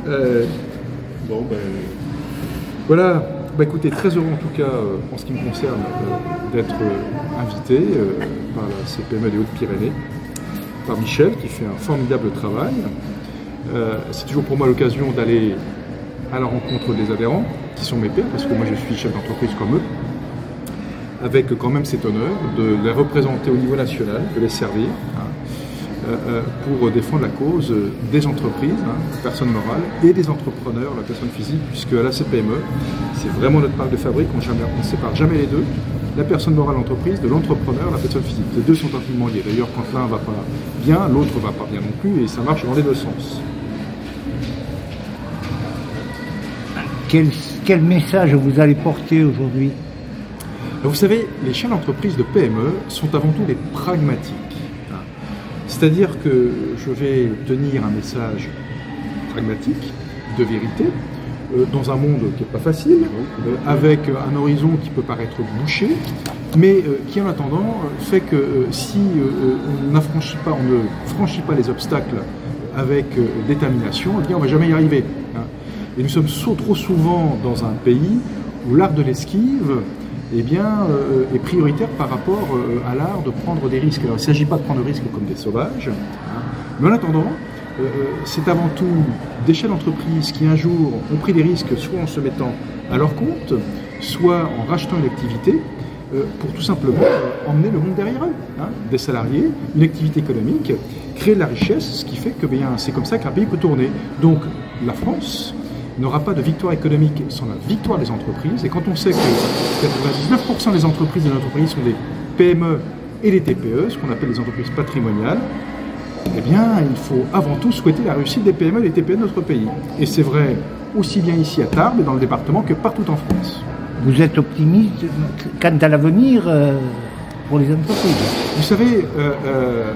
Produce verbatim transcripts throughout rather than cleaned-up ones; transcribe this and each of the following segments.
Euh, bon, ben... Voilà. Bah, écoutez, très heureux en tout cas, euh, en ce qui me concerne, euh, d'être euh, invité euh, par la C P M E des Hautes-Pyrénées, par Michel, qui fait un formidable travail. Euh, c'est toujours pour moi l'occasion d'aller à la rencontre des adhérents, qui sont mes pairs, parce que moi je suis chef d'entreprise comme eux, avec quand même cet honneur de les représenter au niveau national, de les servir, hein, euh, pour défendre la cause des entreprises, hein, des personnes morales, et des entrepreneurs, la personne physique, puisque à la C P M E, c'est vraiment notre marque de fabrique, on ne sépare jamais les deux, la personne morale l'entreprise, de l'entrepreneur, la personne physique. Les deux sont intimement liés. D'ailleurs, quand l'un va pas bien, l'autre va pas bien non plus, et ça marche dans les deux sens. Quel, quel message vous allez porter aujourd'hui? Vous savez, les chefs d'entreprise de P M E sont avant tout des pragmatiques. C'est-à-dire que je vais tenir un message pragmatique, de vérité, euh, dans un monde qui n'est pas facile, euh, avec un horizon qui peut paraître bouché, mais euh, qui en attendant fait que euh, si euh, on n'affranchit pas, on ne franchit pas les obstacles avec euh, détermination, eh bien on ne va jamais y arriver. Hein. Et nous sommes so trop souvent dans un pays où l'art de l'esquive eh bien, euh, est prioritaire par rapport euh, à l'art de prendre des risques. Alors, il ne s'agit pas de prendre des risques comme des sauvages, hein, mais en attendant, euh, c'est avant tout des chefs d'entreprise qui un jour ont pris des risques, soit en se mettant à leur compte, soit en rachetant une activité, euh, pour tout simplement euh, emmener le monde derrière eux. Hein, des salariés, une activité économique, créer de la richesse, ce qui fait que bien, c'est comme ça qu'un pays peut tourner. Donc, la France n'aura pas de victoire économique sans la victoire des entreprises. Et quand on sait que quatre-vingt-dix-neuf pour cent des entreprises de notre pays sont des P M E et des T P E, ce qu'on appelle les entreprises patrimoniales, eh bien, il faut avant tout souhaiter la réussite des P M E et des T P E de notre pays. Et c'est vrai aussi bien ici à Tarbes et dans le département que partout en France. Vous êtes optimiste quant à l'avenir euh, pour les entreprises? Vous savez, euh, euh,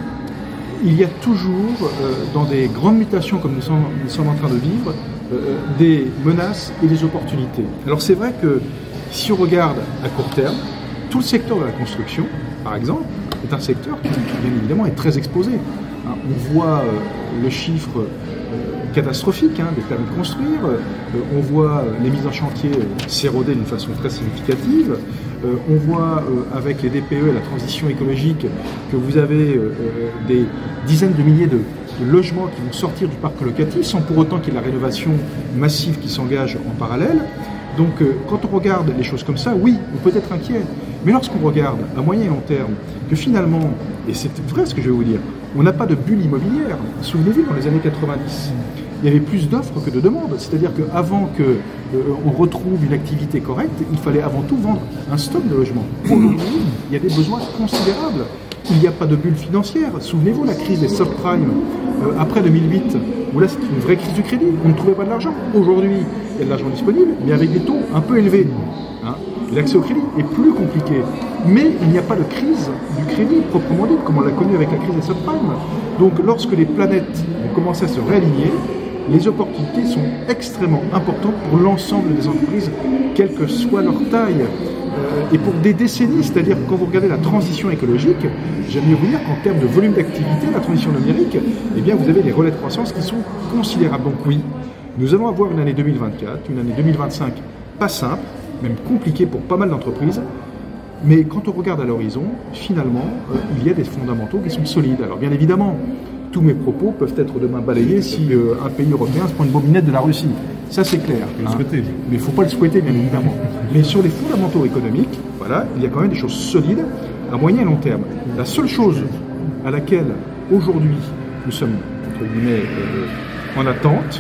il y a toujours, euh, dans des grandes mutations comme nous sommes, nous sommes en train de vivre, euh, des menaces et des opportunités. Alors c'est vrai que si on regarde à court terme, tout le secteur de la construction, par exemple, est un secteur qui, bien évidemment, est très exposé. Hein, on voit euh, le chiffre euh, catastrophique hein, des permis de construire, euh, on voit euh, les mises en chantier euh, s'éroder d'une façon très significative, euh, on voit euh, avec les D P E et la transition écologique que vous avez euh, euh, des dizaines de milliers de, de logements qui vont sortir du parc locatif sans pour autant qu'il y ait la rénovation massive qui s'engage en parallèle. Donc euh, quand on regarde les choses comme ça, oui, on peut être inquiet. Mais lorsqu'on regarde à moyen et long terme que finalement, et c'est vrai ce que je vais vous dire, on n'a pas de bulle immobilière. Souvenez-vous, dans les années quatre-vingt-dix, il y avait plus d'offres que de demandes. C'est-à-dire qu'avant qu'on euh, retrouve une activité correcte, il fallait avant tout vendre un stock de logements. Aujourd'hui, il y a des besoins considérables. Il n'y a pas de bulle financière. Souvenez-vous, la crise des subprimes euh, après deux mille huit, où là c'était une vraie crise du crédit. On ne trouvait pas de l'argent. Aujourd'hui, il y a de l'argent disponible, mais avec des taux un peu élevés. Hein. L'accès au crédit est plus compliqué. Mais il n'y a pas de crise du crédit proprement dit, comme on l'a connu avec la crise des subprimes. Donc lorsque les planètes ont commencé à se réaligner, les opportunités sont extrêmement importantes pour l'ensemble des entreprises, quelle que soit leur taille. Euh, et pour des décennies, c'est-à-dire quand vous regardez la transition écologique, j'aime mieux vous dire qu'en termes de volume d'activité, la transition numérique, eh bien vous avez des relais de croissance qui sont considérables. Donc oui, nous allons avoir une année deux mille vingt-quatre, une année deux mille vingt-cinq pas simple, même compliquée pour pas mal d'entreprises, mais quand on regarde à l'horizon, finalement, euh, il y a des fondamentaux qui sont solides. Alors bien évidemment, tous mes propos peuvent être demain balayés si euh, un pays européen se prend une bobinette de la Russie. Ça c'est clair. Hein. Mais il ne faut pas le souhaiter, bien évidemment. Mais sur les fondamentaux économiques, voilà, il y a quand même des choses solides à moyen et long terme. La seule chose à laquelle aujourd'hui nous sommes entre guillemets euh, en attente,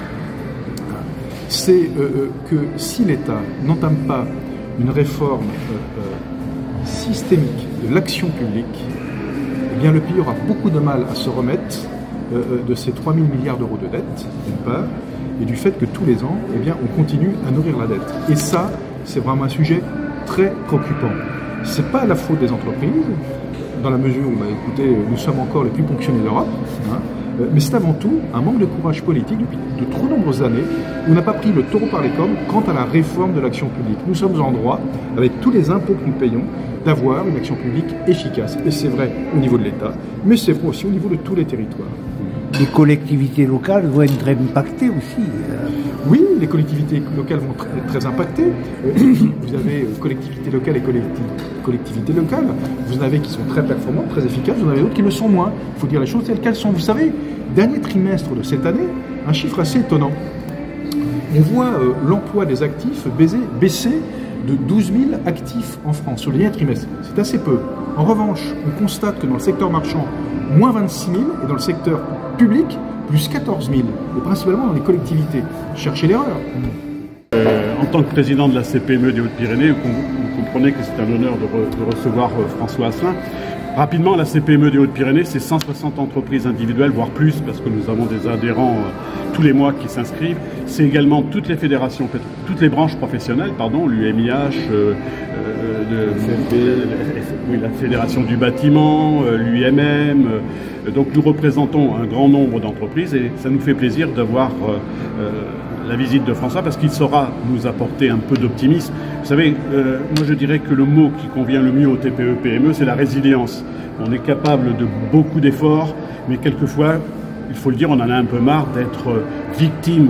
c'est euh, que si l'État n'entame pas une réforme euh, euh, systémique de l'action publique, eh bien le pays aura beaucoup de mal à se remettre euh, de ces trois mille milliards d'euros de dette, d'une part, et du fait que tous les ans, eh bien, on continue à nourrir la dette. Et ça, c'est vraiment un sujet très préoccupant. Ce n'est pas la faute des entreprises, dans la mesure où, bah, écoutez, nous sommes encore les plus ponctionnés d'Europe, hein, mais c'est avant tout un manque de courage politique depuis de trop nombreuses années où on n'a pas pris le taureau par les cornes quant à la réforme de l'action publique. Nous sommes en droit, avec tous les impôts que nous payons, d'avoir une action publique efficace. Et c'est vrai au niveau de l'État, mais c'est vrai aussi au niveau de tous les territoires. les collectivités locales vont être impactées aussi. Oui, les collectivités locales vont être très impactées. Vous avez collectivités locales et collectivités locales. Vous en avez qui sont très performantes, très efficaces. Vous en avez d'autres qui le sont moins. Il faut dire les choses telles qu'elles sont. Vous savez, dernier trimestre de cette année, un chiffre assez étonnant. On voit euh, l'emploi des actifs baisser, baisser de douze mille actifs en France sur le dernier trimestre. C'est assez peu. En revanche, on constate que dans le secteur marchand, moins vingt-six mille, et dans le secteur public, plus quatorze mille, et principalement dans les collectivités. Cherchez l'erreur. Euh, en tant que président de la C P M E des Hautes-Pyrénées, vous, vous comprenez que c'est un honneur de, re, de recevoir euh, François Asselin. Rapidement, la C P M E des Hautes-Pyrénées, c'est cent soixante entreprises individuelles, voire plus, parce que nous avons des adhérents euh, tous les mois qui s'inscrivent. C'est également toutes les fédérations, toutes les branches professionnelles, pardon, l'U M I H, euh, euh, le, oui, la Fédération du bâtiment, euh, l'U I M M. Euh, donc nous représentons un grand nombre d'entreprises et ça nous fait plaisir d'avoir euh, euh, la visite de François parce qu'il saura nous apporter un peu d'optimisme. Vous savez, euh, moi je dirais que le mot qui convient le mieux aux T P E P M E, c'est la résilience. On est capable de beaucoup d'efforts, mais quelquefois, il faut le dire, on en a un peu marre d'être victime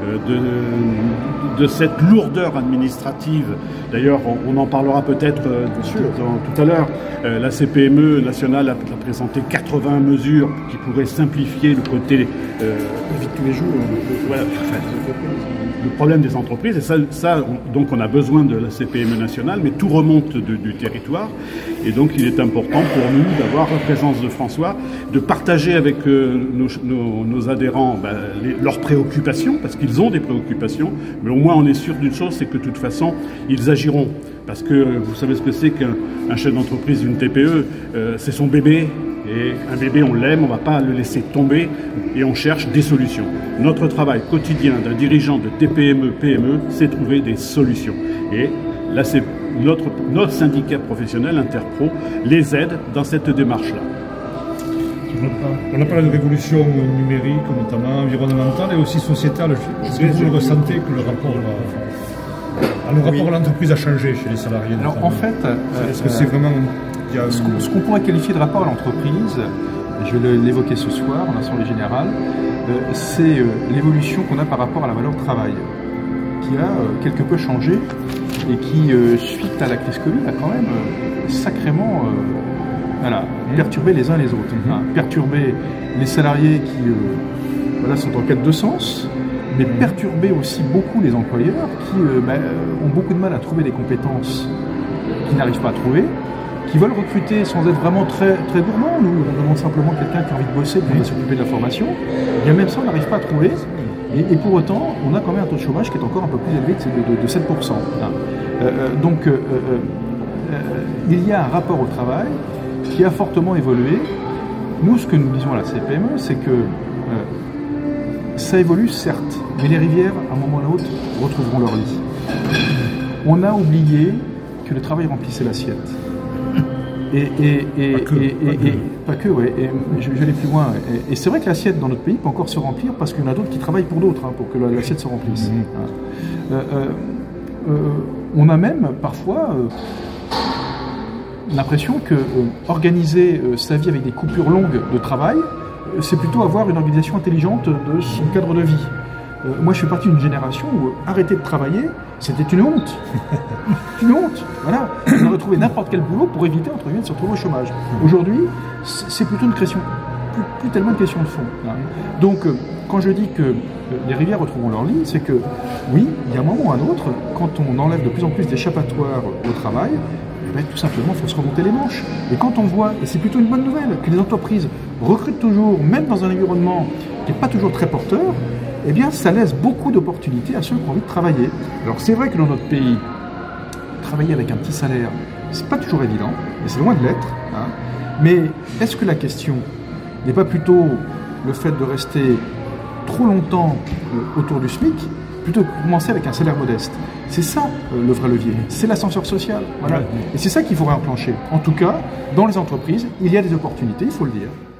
de, de cette lourdeur administrative. D'ailleurs, on, on en parlera peut-être euh, tout à l'heure. Euh, la C P M E nationale a, a présenté quatre-vingts mesures qui pourraient simplifier le côté... Euh, la vie de tous les jours. Voilà, enfin, le problème des entreprises, et ça, ça on, donc on a besoin de la C P M E nationale, mais tout remonte de, du territoire, et donc il est important pour nous d'avoir la présence de François, de partager avec euh, nos, nos, nos adhérents ben, les, leurs préoccupations, parce qu'ils ont des préoccupations, mais au moins on est sûr d'une chose, c'est que de toute façon, ils agiront. Parce que vous savez ce que c'est qu'un chef d'entreprise, une T P E, euh, c'est son bébé. Et un bébé, on l'aime, on ne va pas le laisser tomber et on cherche des solutions. Notre travail quotidien d'un dirigeant de T P M E, P M E, c'est trouver des solutions. Et là, c'est notre, notre syndicat professionnel, Interpro, les aide dans cette démarche-là. On a parlé de révolution numérique, notamment environnementale et aussi sociétale. Est-ce que vous le ressentez que le rapport, à, le rapport oui. à l'entreprise a changé chez les salariés? Alors en fait, euh, est-ce que c'est vraiment... Ce qu'on, ce qu'on pourrait qualifier de rapport à l'entreprise, je vais l'évoquer ce soir en assemblée générale, euh, c'est euh, l'évolution qu'on a par rapport à la valeur travail, qui a euh, quelque peu changé et qui, euh, suite à la crise Covid, a quand même euh, sacrément euh, voilà, mmh. perturbé les uns les autres. Mmh. Hein, perturbé les salariés qui euh, voilà, sont en quête de sens, mais mmh. perturbé aussi beaucoup les employeurs qui euh, bah, ont beaucoup de mal à trouver des compétences qu'ils n'arrivent pas à trouver, qui veulent recruter sans être vraiment très, très gourmands. Nous, on demande simplement quelqu'un qui a envie de bosser, qui va s'occuper de la formation. Et bien même ça, on n'arrive pas à trouver. Et, et pour autant, on a quand même un taux de chômage qui est encore un peu plus élevé de, de, de sept pour cent. Euh, donc, euh, euh, il y a un rapport au travail qui a fortement évolué. Nous, ce que nous disons à la C P M E, c'est que euh, ça évolue, certes, mais les rivières, à un moment ou à l'autre, retrouveront leur lit. On a oublié que le travail remplissait l'assiette. Et, et, et, pas que, et, pas et, que. et pas que, ouais. Et je, je vais aller plus loin. Et, et c'est vrai que l'assiette dans notre pays peut encore se remplir parce qu'il y en a d'autres qui travaillent pour d'autres, hein, pour que l'assiette se remplisse. Mmh. Hein. Euh, euh, euh, on a même parfois euh, l'impression que euh, organiser euh, sa vie avec des coupures longues de travail, euh, c'est plutôt avoir une organisation intelligente de son cadre de vie. Euh, moi, je fais partie d'une génération où euh, arrêter de travailler, c'était une honte. Une honte. Voilà. On aurait trouvé n'importe quel boulot pour éviter, entre guillemets, de se retrouver au chômage. Aujourd'hui, c'est plutôt une question, plus, plus tellement une question de fond. Hein. Donc, euh, quand je dis que euh, les rivières retrouveront leur lit, c'est que, oui, il y a un moment ou un autre, quand on enlève de plus en plus d'échappatoires au travail, eh bien, tout simplement, il faut se remonter les manches. Et quand on voit, et c'est plutôt une bonne nouvelle, que les entreprises recrutent toujours, même dans un environnement qui n'est pas toujours très porteur, eh bien, ça laisse beaucoup d'opportunités à ceux qui ont envie de travailler. Alors, c'est vrai que dans notre pays, travailler avec un petit salaire, c'est pas toujours évident, et c'est loin de l'être. Hein. Mais est-ce que la question n'est pas plutôt le fait de rester trop longtemps euh, autour du SMIC, plutôt que commencer avec un salaire modeste? C'est ça euh, le vrai levier, c'est l'ascenseur social. Voilà. Et c'est ça qu'il faudrait enclencher. En tout cas, dans les entreprises, il y a des opportunités, il faut le dire.